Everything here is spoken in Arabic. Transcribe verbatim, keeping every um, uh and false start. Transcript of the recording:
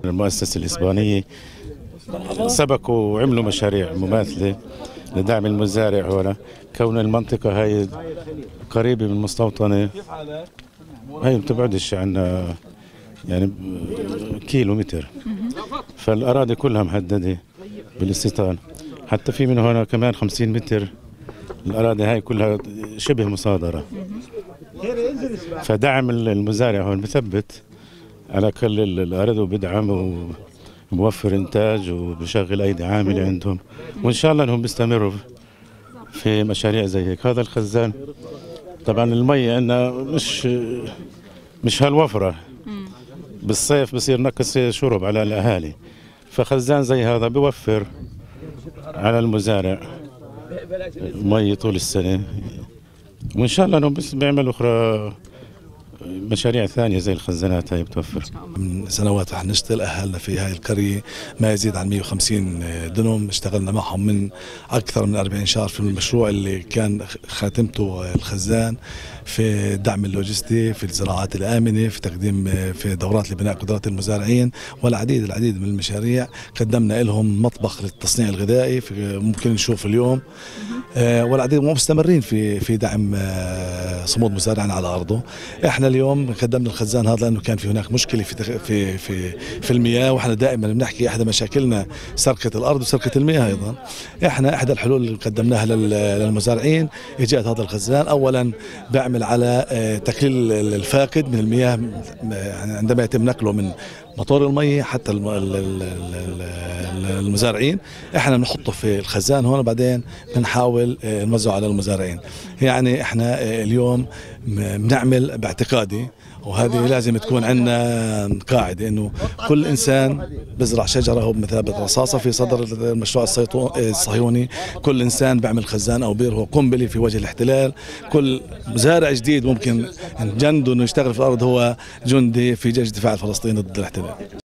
المؤسسة الإسبانية سبقوا وعملوا مشاريع مماثلة لدعم المزارع هنا، كون المنطقة هاي قريبة من المستوطنة، هاي ما بتبعدش عنا يعني كيلو متر، فالأراضي كلها مهددة بالاستيطان، حتى في من هنا كمان خمسين متر الأراضي هاي كلها شبه مصادرة. فدعم المزارع هون مثبت على كل الأراضي وبدعم وبوفر إنتاج وبشغل أيدي عاملة عندهم، وإن شاء الله إنهم بيستمروا في مشاريع زي هيك. هذا الخزان طبعا المي عندنا مش مش هالوفرة، بالصيف بصير نقص شرب على الأهالي، فخزان زي هذا بيوفر على المزارع مي طول السنة، وإن شاء الله إنهم بيعملوا أخرى مشاريع ثانية زي الخزانات هاي بتوفر. من سنوات رح نشتغل أهلنا في هاي القرية ما يزيد عن مئة وخمسين دنم، اشتغلنا معهم من أكثر من أربعين شهر في المشروع اللي كان خاتمته الخزان في الدعم اللوجستي، في الزراعات الآمنة، في تقديم في دورات لبناء قدرات المزارعين، والعديد العديد من المشاريع. قدمنا لهم مطبخ للتصنيع الغذائي ممكن نشوف اليوم، والعديد مستمرين في في دعم صمود مزارعنا على أرضه. احنا اليوم قدمنا الخزان هذا لأنه كان في هناك مشكلة في في في في المياه، واحنا دائما بنحكي احدى مشاكلنا سرقة الأرض وسرقة المياه أيضا. احنا احدى الحلول اللي قدمناها للمزارعين إيجاد هذا الخزان، أولا بيعمل على تقليل الفاقد من المياه عندما يتم نقله من مطور المية حتى المزارعين، احنا بنحطه في الخزان هون وبعدين بنحاول نوزعه على المزارعين. يعني احنا اليوم بنعمل باعتقادي، وهذه لازم تكون عندنا قاعدة، انه كل انسان بزرع شجرة هو بمثابة رصاصة في صدر المشروع الصهيوني، كل انسان بيعمل خزان او بير هو قنبلة في وجه الاحتلال، كل مزارع جديد ممكن جنده انه يشتغل في الارض هو جندي في جيش الدفاع الفلسطيني ضد الاحتلال.